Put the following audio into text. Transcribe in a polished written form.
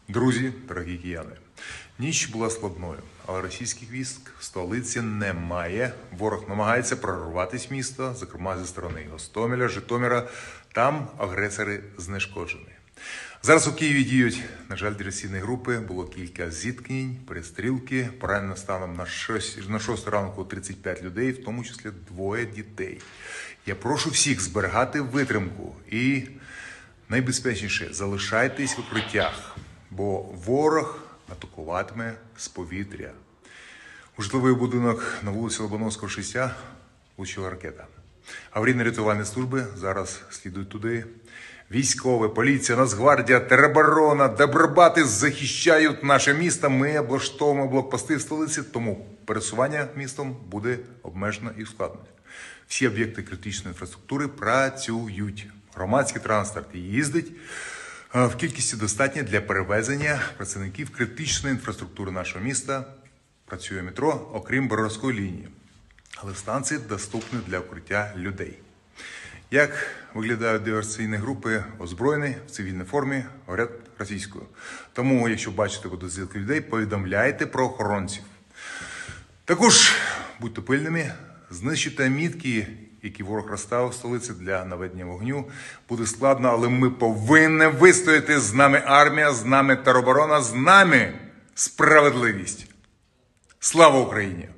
Друзі, дорогі кияни, ніч була складною, але російських військ в столиці немає. Ворог намагається прорватися в місто, зокрема зі сторони Гостомеля, Житомира. Там агресори знешкоджені. Зараз у Києві діють, на жаль, диверсійні групи. Було кілька зіткнень, перестрілки. Поранено станом на 6 ранку 35 людей, в тому числі 2 дітей. Я прошу всіх зберігати витримку і найбезпечніше – залишайтесь в укриттях, бо ворог атакуватиме з повітря. У житловий будинок на вулиці Лобановського, 6 влучила ракета. Аварійно-рятувальні служби зараз слідують туди. Військові, поліція, Нацгвардія, тероборона, добробати захищають наше місто. Ми облаштовуємо блокпости в столиці, тому пересування містом буде обмежено і ускладнено. Всі об'єкти критичної інфраструктури працюють. Громадський транспорт їздить в кількості достатньо для перевезення працівників критичної інфраструктури нашого міста. Працює метро, окрім Боровської лінії. Але станції доступні для укриття людей. Як виглядають диверсійні групи, озброєні, в цивільній формі, говорять російською. Тому, якщо бачите підозрілих людей, повідомляйте про охоронців. Також будьте пильними, знищити мітки, які ворог розставив в столиці для наведення вогню. Буде складно, але ми повинні вистояти. З нами армія, з нами тероборона, з нами справедливість. Слава Україні!